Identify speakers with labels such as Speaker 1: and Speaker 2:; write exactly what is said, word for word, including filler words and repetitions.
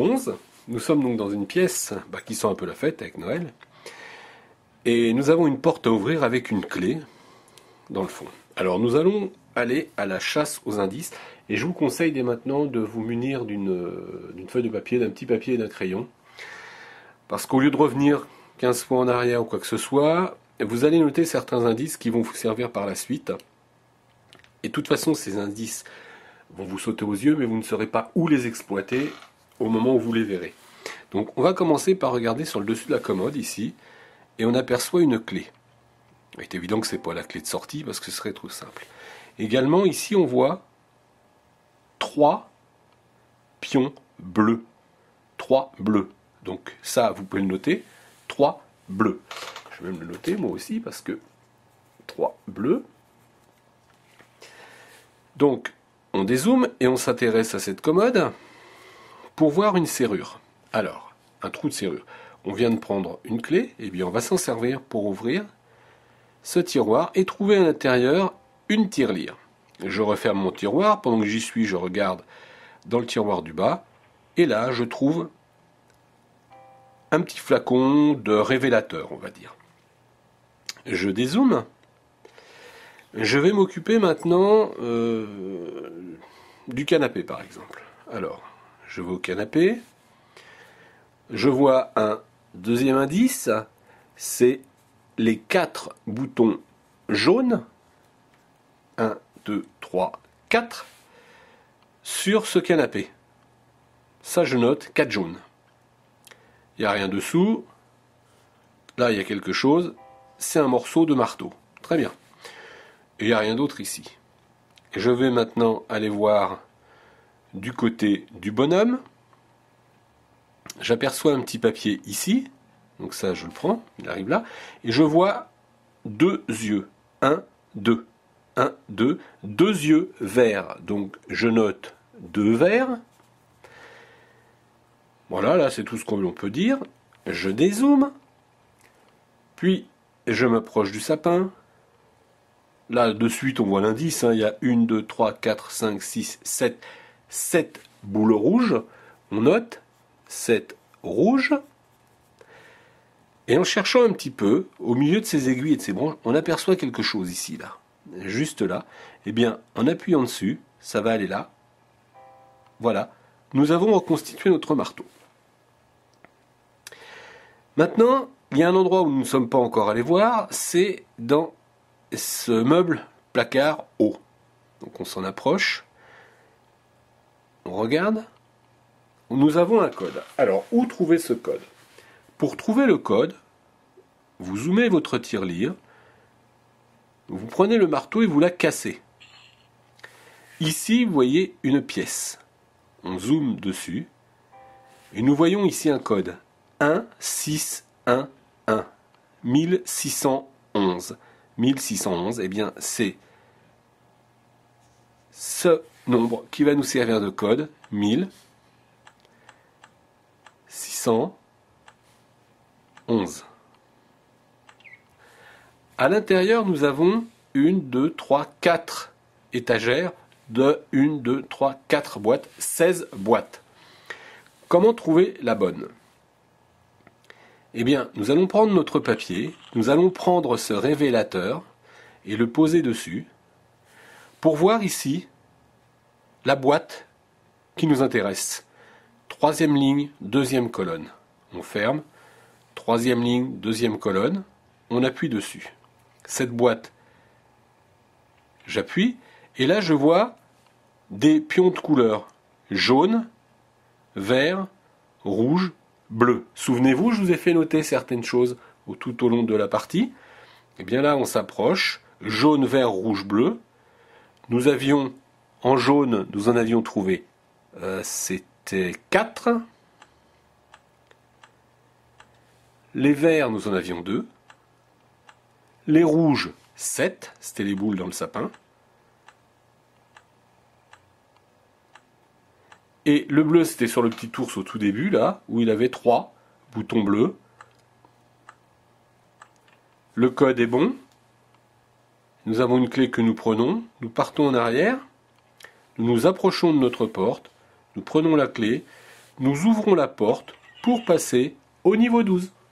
Speaker 1: onze. Nous sommes donc dans une pièce bah, qui sent un peu la fête avec Noël. Et nous avons une porte à ouvrir avec une clé dans le fond. Alors nous allons aller à la chasse aux indices. Et je vous conseille dès maintenant de vous munir d'une d'une feuille de papier, d'un petit papier et d'un crayon. Parce qu'au lieu de revenir quinze fois en arrière ou quoi que ce soit, vous allez noter certains indices qui vont vous servir par la suite. Et de toute façon, ces indices vont vous sauter aux yeux, mais vous ne saurez pas où les exploiter au moment où vous les verrez. Donc on va commencer par regarder sur le dessus de la commode ici, et on aperçoit une clé. Il est évident que ce n'est pas la clé de sortie, parce que ce serait trop simple. Également, ici, on voit trois pions bleus. Trois bleus. Donc ça, vous pouvez le noter. Trois bleus. Je vais même le noter, moi aussi, parce que trois bleus. Donc, on dézoome et on s'intéresse à cette commode pour voir une serrure. Alors, un trou de serrure. On vient de prendre une clé, et bien on va s'en servir pour ouvrir ce tiroir et trouver à l'intérieur une tirelire. Je referme mon tiroir, pendant que j'y suis, je regarde dans le tiroir du bas, et là, je trouve un petit flacon de révélateur, on va dire. Je dézoome. Je vais m'occuper maintenant euh, du canapé, par exemple. Alors, je vais au canapé. Je vois un deuxième indice, c'est les quatre boutons jaunes. un, deux, trois, quatre. Sur ce canapé. Ça, je note quatre jaunes. Il n'y a rien dessous. Là, il y a quelque chose. C'est un morceau de marteau. Très bien. Et il n'y a rien d'autre ici. Et je vais maintenant aller voir du côté du bonhomme. J'aperçois un petit papier ici. Donc ça, je le prends. Il arrive là. Et je vois deux yeux. Un, deux. Un, deux. Deux yeux verts. Donc je note deux verts. Voilà, là c'est tout ce qu'on peut dire. Je dézoome. Puis je m'approche du sapin. Là, de suite, on voit l'indice. Hein. Il y a un, deux, trois, quatre, cinq, six, sept. sept boules rouges. On note sept rouges. Et en cherchant un petit peu, au milieu de ces aiguilles et de ces branches, on aperçoit quelque chose ici, là. Juste là. Eh bien, en appuyant dessus, ça va aller là. Voilà. Nous avons reconstitué notre marteau. Maintenant, il y a un endroit où nous ne sommes pas encore allés voir, c'est dans ce meuble placard haut. Donc on s'en approche. On regarde. Nous avons un code. Alors, où trouver ce code? Pour trouver le code, vous zoomez votre tirelire, vous prenez le marteau et vous la cassez. Ici, vous voyez une pièce. On zoome dessus et nous voyons ici un code. un six un un. mille six cent onze. mille six cent onze, eh bien, c'est ce nombre qui va nous servir de code. mille six cent onze. À l'intérieur, nous avons une, deux, trois, quatre étagères de une, deux, trois, quatre boîtes, seize boîtes. Comment trouver la bonne? Eh bien, nous allons prendre notre papier, nous allons prendre ce révélateur et le poser dessus pour voir ici la boîte qui nous intéresse. Troisième ligne, deuxième colonne. On ferme. Troisième ligne, deuxième colonne. On appuie dessus. Cette boîte, j'appuie et là je vois des pions de couleur jaune, vert, rouge, bleu. Souvenez-vous, je vous ai fait noter certaines choses tout au long de la partie. Et bien là, on s'approche. Jaune, vert, rouge, bleu. Nous avions, en jaune, nous en avions trouvé, euh, c'était quatre. Les verts, nous en avions deux. Les rouges, sept. C'était les boules dans le sapin. Et le bleu, c'était sur le petit ours au tout début, là, où il avait trois boutons bleus. Le code est bon. Nous avons une clé que nous prenons. Nous partons en arrière. Nous nous approchons de notre porte. Nous prenons la clé. nous ouvrons la porte pour passer au niveau douze.